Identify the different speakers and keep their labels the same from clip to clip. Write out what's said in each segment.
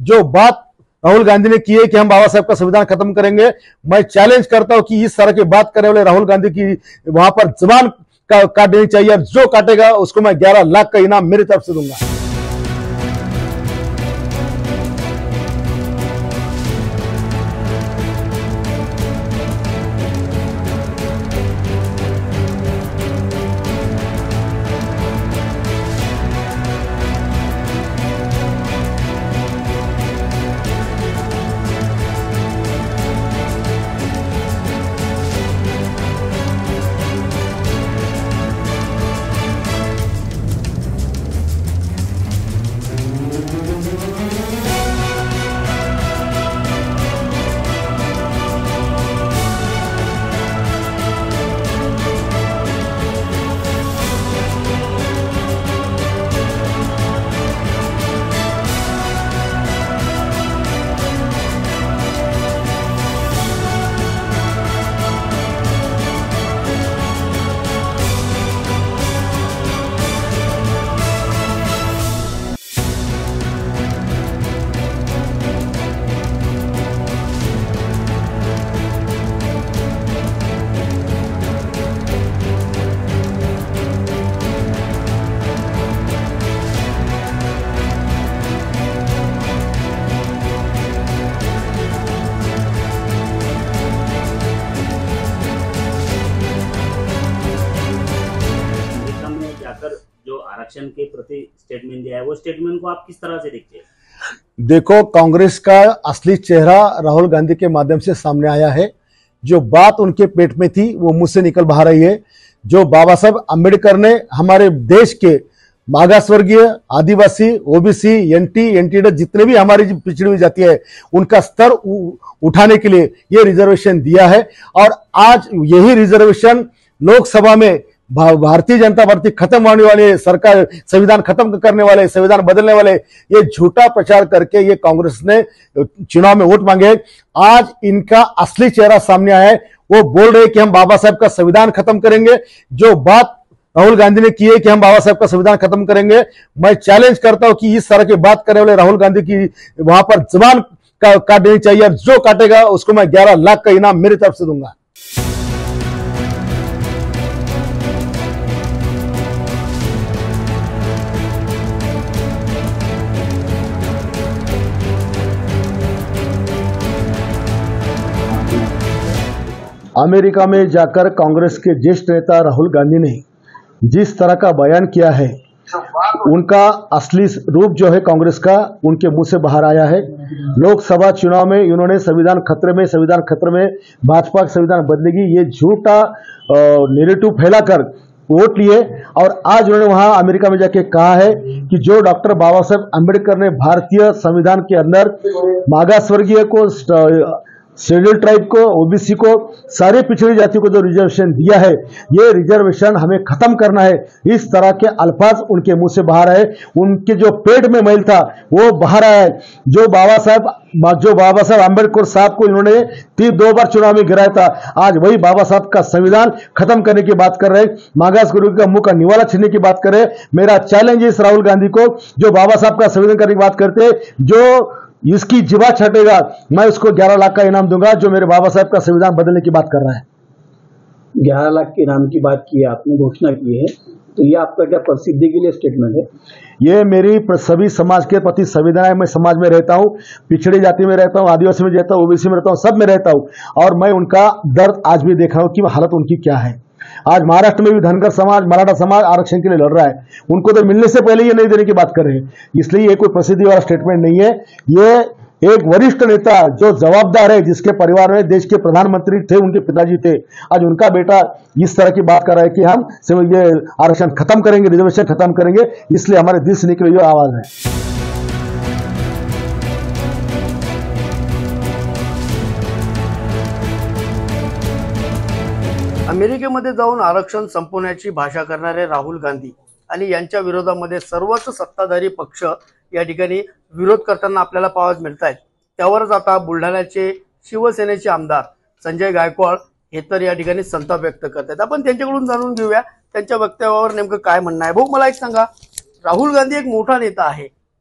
Speaker 1: जो बात राहुल गांधी ने की है कि हम बाबा साहब का संविधान खत्म करेंगे, मैं चैलेंज करता हूं कि इस तरह की बात करने वाले राहुल गांधी की वहां पर जुबान काट देनी चाहिए, और जो काटेगा उसको मैं 11 लाख का इनाम मेरी तरफ से दूंगा।
Speaker 2: जो आरक्षण के प्रति स्टेटमेंट दिया है, वो स्टेटमेंट को आप किस तरह से देखते हैं?
Speaker 1: देखो, कांग्रेस का असली चेहरा राहुल गांधी के माध्यम से सामने आया है। जो बात उनके पेट में थी वो मुंह से निकल बाहर आई है। जो बाबा साहब अम्बेडकर ने हमारे देश के मागासवर्गीय, आदिवासी, ओबीसी, एनटी जितने भी हमारी पिछड़ी हुई जाति है उनका स्तर उठाने के लिए ये रिजर्वेशन दिया है। और आज यही रिजर्वेशन लोकसभा में भारतीय जनता पार्टी खत्म होने वाले, सरकार संविधान खत्म करने वाले, संविधान बदलने वाले, ये झूठा प्रचार करके ये कांग्रेस ने चुनाव में वोट मांगे। आज इनका असली चेहरा सामने आया है। वो बोल रहे कि हम बाबा साहब का संविधान खत्म करेंगे। जो बात राहुल गांधी ने की है कि हम बाबा साहब का संविधान खत्म करेंगे, मैं चैलेंज करता हूं कि इस तरह की बात करने वाले राहुल गांधी की वहां पर जुबान काट देनी चाहिए, और जो काटेगा उसको मैं 11 लाख का इनाम मेरी तरफ से दूंगा। अमेरिका में जाकर कांग्रेस के ज्येष्ठ नेता राहुल गांधी ने जिस तरह का बयान किया है, उनका असली रूप जो है कांग्रेस का उनके मुंह से बाहर आया है। लोकसभा चुनाव में इन्होंने संविधान खतरे में भाजपा का संविधान बदलेगी, ये झूठा नैरेटिव फैलाकर वोट लिए। और आज उन्होंने वहां अमेरिका में जाके कहा है कि जो डॉक्टर बाबा साहब अम्बेडकर ने भारतीय संविधान के अंदर मागासवर्गीय को, शेड्यूल ट्राइब को, ओबीसी को, सारे पिछड़ी जातियों को जो रिजर्वेशन दिया है, ये रिजर्वेशन हमें खत्म करना है, इस तरह के अल्फाज उनके मुंह से बाहर आए। उनके जो पेट में मैल था वो बाहर आया है। जो बाबा साहब अम्बेडकर साहब को इन्होंने 2 बार चुनाव में गिराया था, आज वही बाबा साहब का संविधान खत्म करने की बात कर रहे हैं, मागास गुरु का मुंह का निवाला छीनने की बात कर रहे हैं। मेरा चैलेंज है इस राहुल गांधी को, जो बाबा साहब का संविधान करने की बात करते हैं, जो इसकी जिवा छटेगा मैं उसको 11 लाख का इनाम दूंगा, जो मेरे बाबा साहब का संविधान बदलने की बात कर रहा है।
Speaker 3: 11 लाख के इनाम की बात की है आपने, घोषणा की है, तो ये आपका क्या प्रसिद्धि के लिए स्टेटमेंट है?
Speaker 1: ये मेरी सभी समाज के प्रति संवेदना है। मैं समाज में रहता हूँ, पिछड़ी जाति में रहता हूँ, आदिवासी में रहता हूँ, ओबीसी में रहता हूँ, सब में रहता हूँ, और मैं उनका दर्द आज भी देख रहा हूँ कि हालत उनकी क्या है। आज महाराष्ट्र में भी धनगर समाज, मराठा समाज आरक्षण के लिए लड़ रहा है, उनको तो मिलने से पहले ये नहीं देने की बात कर रहे हैं। इसलिए ये कोई प्रसिद्धि वाला स्टेटमेंट नहीं है। ये एक वरिष्ठ नेता जो जवाबदार है, जिसके परिवार में देश के प्रधानमंत्री थे, उनके पिताजी थे, आज उनका बेटा इस तरह की बात कर रहा है कि हम ये आरक्षण खत्म करेंगे, रिजर्वेशन खत्म करेंगे। इसलिए हमारे दिल से निकली जो आवाज है।
Speaker 4: अमेरिकेमध्ये जाऊन आरक्षण संपवण्याची भाषा करणारे राहुल गांधी आणि यांच्या विरोधामध्ये सर्वच सत्ताधारी पक्ष या ठिकाणी विरोध करताना आपल्याला पाहावयास मिळत आहेत। त्यावरच आता बुलढाण्याचे शिवसेनेचे आमदार संजय गायकवाड हे तर या ठिकाणी संताप व्यक्त करतात। आपण त्यांच्याकडून जाणून घेऊया त्यांच्या वक्तव्यावर नेमकं काय म्हणणं आहे। भाऊ, मला एक सांगा, राहुल गांधी एक मोठा नेता आहे,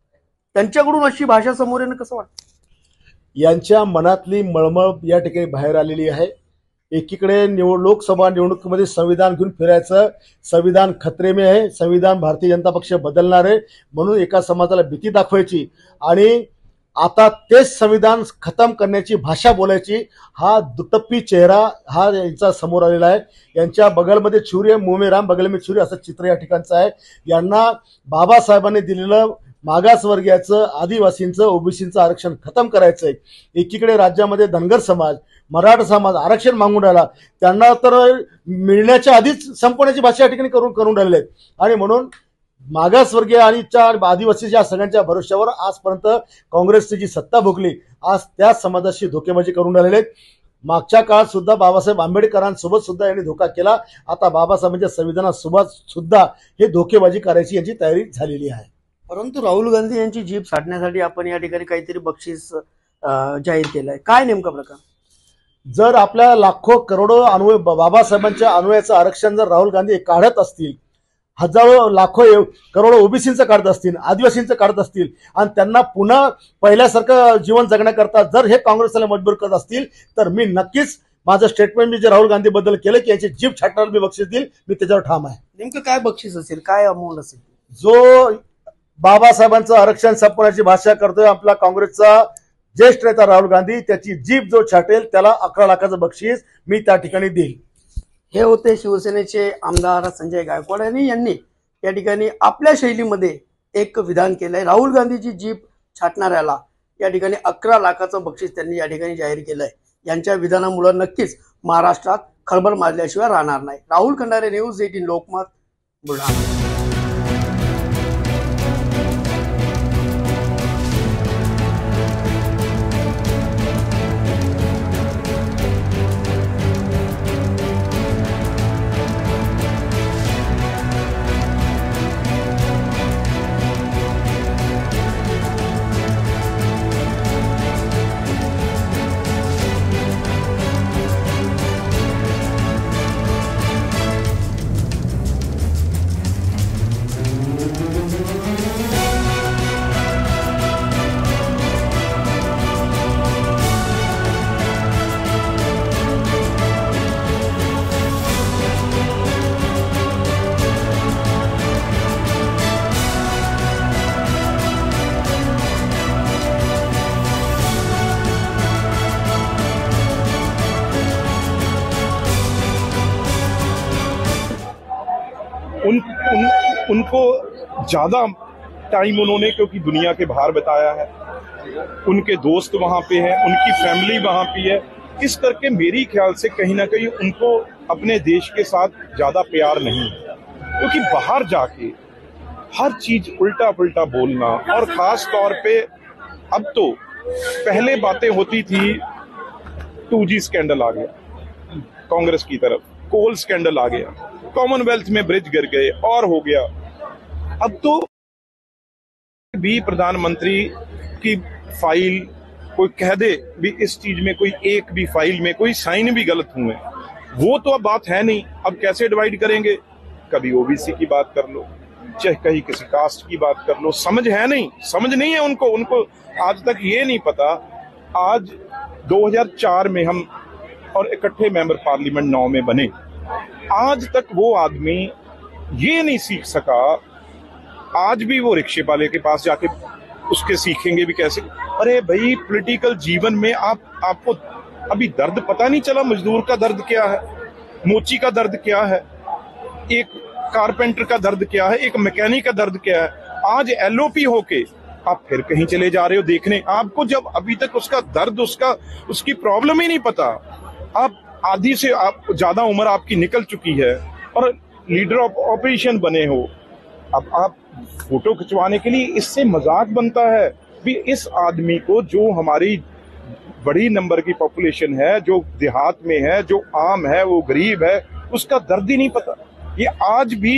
Speaker 4: त्यांच्याकडून अशी भाषा समोर येणं कसं वाटतं?
Speaker 1: यांच्या मनातली मळमळ या ठिकाणी बाहेर आलेली आहे. एकीकडे लोकसभा निवडणुकीमध्ये संविधान घेऊन फिरायचं, संविधान खतरे में आहे, संविधान भारतीय जनता पक्ष बदलणार आहे म्हणून एका समाजाला भीती दाखवायची आणि आता तेच संविधान खतम करण्याची भाषा बोलायची, हा दुटप्पी चेहरा हा यांचा समोर आलेला आहे. यांच्या बगलमध्ये छुरी आहे, मुंह में राम बगल में छुरी असं चित्र या ठिकाणचं आहे. यांना बाबासाहेबांनी दिलेलं मागासवर्गीयाचं, आदिवासींचं, ओबीसींचं आरक्षण खतम करायचंय. एकीकडे राज्यामध्ये धनगर समाज, मराठा समाज आरक्षण मागून राहिला, त्यांना तर मिळण्याच्या आधीच संपवण्याची भाषा या ठिकाणी करून राहिलेले आहेत. आणि म्हणून मागासवर्गीय आणि आदिवासीच्या सगळ्यांच्या भरोश्यावर आजपर्यंत काँग्रेसची जी सत्ता भोगली, आज त्या समाजाशी धोकेबाजी करून राहिलेले आहेत. मागच्या काळात सुद्धा बाबासाहेब आंबेडकरांसोबत सुद्धा यांनी धोका केला. आता बाबासाहेबांच्या संविधानासोबत सुद्धा हे धोकेबाजी करायची यांची तयारी झालेली आहे.
Speaker 4: परंतु राहुल गांधी यांची जीभ छाटण्यासाठी आपण या ठिकाणी काहीतरी बक्षीस जाहीर केलंय, काय नेमका प्रकार?
Speaker 1: जर आपल्या लाखो करोडो बाबासाहेबांच्या अनुयायांचं आरक्षण जर राहुल गांधी काढत असतील, हजारो लाखो करोडो ओबीसींचं काढत असतील, आदिवासींचं काढत असतील आणि त्यांना पुन्हा पहिल्यासारखं जीवन जगण्याकरता जर हे काँग्रेसला मजबूर करत असतील, तर मी नक्कीच माझं स्टेटमेंट मी जे राहुल गांधी बद्दल केलं की याची जीभ छाटण्याला मी बक्षीस देईल, मी त्याच्यावर ठाम आहे.
Speaker 4: नेमकं काय बक्षीस असेल, काय अमाऊंट असेल?
Speaker 1: जो बाबासाहेबांचं आरक्षण संपवण्याची भाषा करतोय आपला काँग्रेसचा ज्येष्ठ नेता राहुल गांधी, त्याची जीभ जो छाटेल त्याला 11 लाखाचं बक्षीस मी त्या ठिकाणी देईल.
Speaker 4: हे होते शिवसेनेचे आमदार संजय गायकवाड यांनी या ठिकाणी आपल्या शैलीमध्ये एक विधान केलंय. राहुल गांधीची जीभ छाटणाऱ्याला या ठिकाणी 11 लाखाचं बक्षीस त्यांनी या ठिकाणी जाहीर केलंय. यांच्या विधानामुळे नक्कीच महाराष्ट्रात खळबळ माजल्याशिवाय राहणार नाही. राहुल खंडारे, न्यूज 18 लोकमत, बुलढाणा.
Speaker 5: उनको ज्यादा टाइम उन्होंने क्योंकि दुनिया के बाहर बिताया है, उनके दोस्त वहां पे हैं, उनकी फैमिली वहां पे है, इस करके मेरी ख्याल से कहीं ना कहीं उनको अपने देश के साथ ज्यादा प्यार नहीं है. क्योंकि बाहर जाके हर चीज उल्टा पुल्टा बोलना, और खास तौर पे अब तो पहले बातें होती थी 2G स्कैंडल आ गया कांग्रेस की तरफ, कोल स्कैंडल आ गया, कॉमनवेल्थ में ब्रिज गिर गए और हो गया. अब तो भी प्रधानमंत्री की फाइल कोई कह दे भी इस चीज में कोई एक भी फाइल में कोई साइन भी गलत हुए, वो तो अब बात है नहीं. अब कैसे डिवाइड करेंगे? कभी ओबीसी की बात कर लो, चाहे कहीं किसी कास्ट की बात कर लो. समझ है नहीं, समझ नहीं है उनको आज तक ये नहीं पता. आज 2004 में हम और इकट्ठे मेंबर पार्लियामेंट 9 में बने, आज तक वो आदमी ये नहीं सीख सका. आज भी वो रिक्शे वाले के पास जाके उसके सीखेंगे भी कैसे? अरे भाई, पॉलिटिकल जीवन में आपको अभी दर्द पता नहीं चला. मजदूर का दर्द क्या है, मोची का दर्द क्या है, एक कारपेंटर का दर्द क्या है, एक मैकेनिक का दर्द क्या है. आज एलओपी होके आप फिर कहीं चले जा रहे हो देखने. आपको जब अभी तक उसका दर्द, उसकी प्रॉब्लम ही नहीं पता. आप आधी से आप ज्यादा उम्र आपकी निकल चुकी है और लीडर ऑफ ऑपरेशन बने हो. अब आप फोटो खिंचवाने के लिए इससे मजाक बनता है भी. इस आदमी को, जो हमारी बड़ी नंबर की पॉपुलेशन है, जो देहात में है, जो आम है, वो गरीब है, उसका दर्द ही नहीं पता. ये आज भी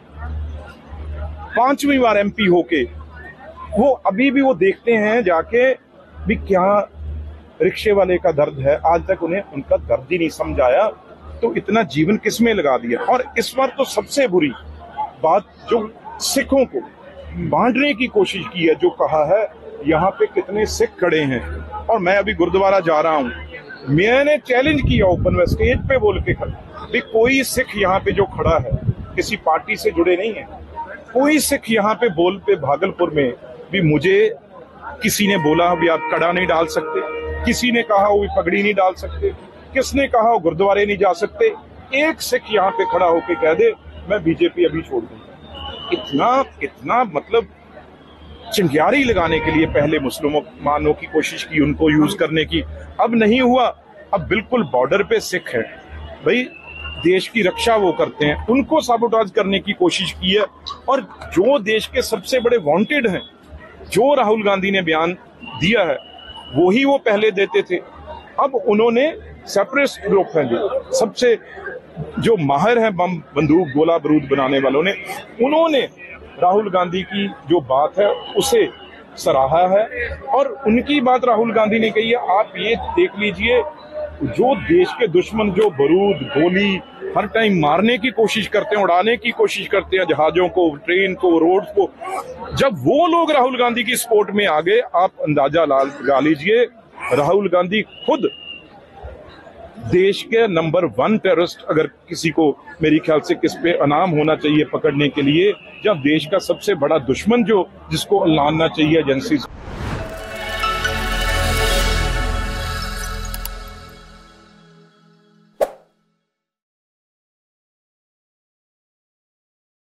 Speaker 5: 5वीं बार एमपी होके वो अभी भी वो देखते हैं जाके भी क्या रिक्शे वाले का दर्द है. आज तक उन्हें उनका दर्द ही नहीं समझाया, तो इतना जीवन किस में लगा दिया. और इस बार तो सबसे बुरी बात जो सिखों को बांटने की कोशिश की है। जो कहा है यहाँ पे कितने सिख खड़े हैं, और मैं अभी गुरुद्वारा जा रहा हूँ, मैंने चैलेंज किया ओपन में स्टेज पे बोल के भी कोई सिख यहाँ पे जो खड़ा है किसी पार्टी से जुड़े नहीं है, कोई सिख यहाँ पे बोल पे भागलपुर में भी मुझे किसी ने बोला भी आप कड़ा नहीं डाल सकते, किसी ने कहा वो पगड़ी नहीं डाल सकते, किसने कहा वो गुरुद्वारे नहीं जा सकते, एक सिख यहाँ पे खड़ा होके कह दे मैं बीजेपी अभी छोड़ दूंगा। इतना मतलब चिंगारी लगाने के लिए पहले मुसलमानों की कोशिश की, उनको यूज करने की, अब नहीं हुआ। अब बिल्कुल बॉर्डर पे सिख है भाई, देश की रक्षा वो करते हैं, उनको साबोटाज करने की कोशिश की है। और जो देश के सबसे बड़े वांटेड हैं, जो राहुल गांधी ने बयान दिया है वो ही वो पहले देते थे। अब उन्होंने सेपरेटिस्ट ग्रुप हैं जो सबसे जो माहिर हैं बम बंदूक गोला बारूद बनाने वालों ने, उन्होंने राहुल गांधी की जो बात है उसे सराहा है। और उनकी बात राहुल गांधी ने कही है, आप ये देख लीजिए जो देश के दुश्मन जो बारूद गोली हर टाइम मारने की कोशिश करते हैं, उड़ाने की कोशिश करते हैं जहाजों को, ट्रेन को, रोड को, जब वो लोग राहुल गांधी की सपोर्ट में आ गए, आप अंदाजा लगा लीजिए राहुल गांधी खुद देश के नंबर 1 टेररिस्ट, अगर किसी को मेरी ख्याल से किस पे इनाम होना चाहिए पकड़ने के लिए, या देश का सबसे बड़ा दुश्मन जो जिसको लाना चाहिए एजेंसी।